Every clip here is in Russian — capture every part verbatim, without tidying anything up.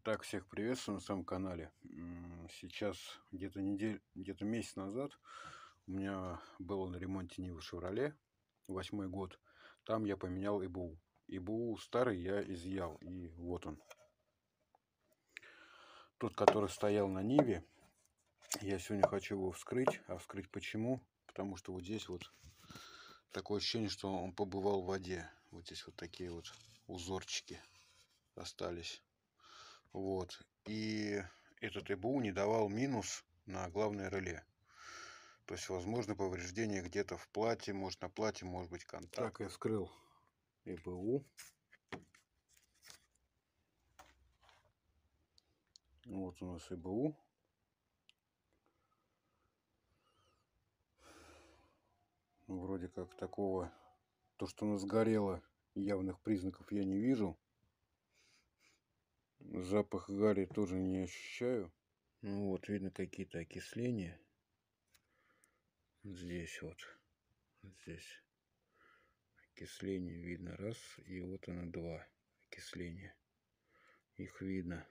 Итак, всех приветствую на своем канале. Сейчас где-то неделю, где-то месяц назад у меня было на ремонте Нива Шевроле, восьмой год. Там я поменял ИБУ. ИБУ старый я изъял, и вот он. Тот, который стоял на Ниве, я сегодня хочу его вскрыть. А вскрыть почему? Потому что вот здесь вот такое ощущение, что он побывал в воде. Вот здесь вот такие вот узорчики остались. Вот. И этот ИБУ не давал минус на главное реле. То есть, возможно, повреждение где-то в плате, может на плате, может быть контакт. Так, я вскрыл ИБУ. Вот у нас ИБУ. Вроде как такого, то, что оно сгорело, явных признаков я не вижу. Запах гари тоже не ощущаю. Ну вот, видно какие-то окисления. Здесь вот. Здесь окисление видно. Раз. И вот оно два. Окисления. Их видно.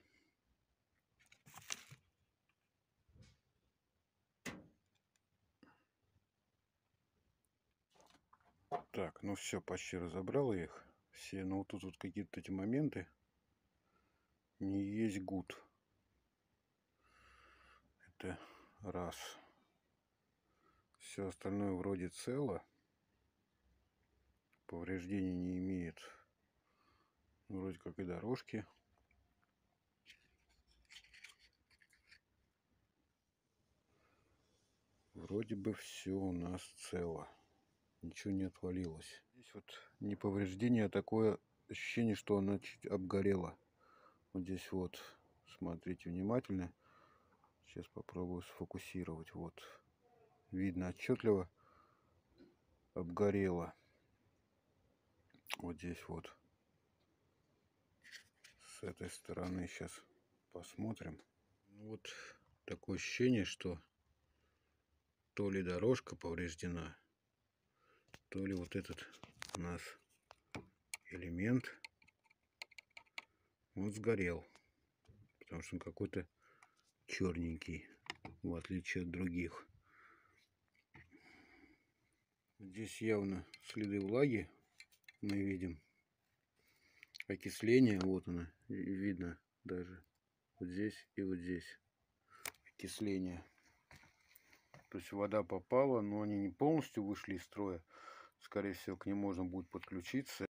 Так, ну все, почти разобрал я их. Все, но вот тут вот какие-то эти моменты. Не есть гуд. Это раз. Все остальное вроде цело. Повреждений не имеет. Вроде как и дорожки. Вроде бы все у нас цело. Ничего не отвалилось. Здесь вот не повреждение, а такое ощущение, что она чуть обгорела. Вот здесь вот. Смотрите внимательно. Сейчас попробую сфокусировать. Вот. Видно отчетливо. Обгорела. Вот здесь вот. С этой стороны сейчас посмотрим. Вот такое ощущение, что то ли дорожка повреждена, то ли вот этот у нас элемент вот сгорел. Потому что он какой-то черненький, в отличие от других. Здесь явно следы влаги мы видим. Окисление, вот оно, видно даже. Вот здесь и вот здесь. Окисление. То есть вода попала, но они не полностью вышли из строя. Скорее всего, к ним можно будет подключиться.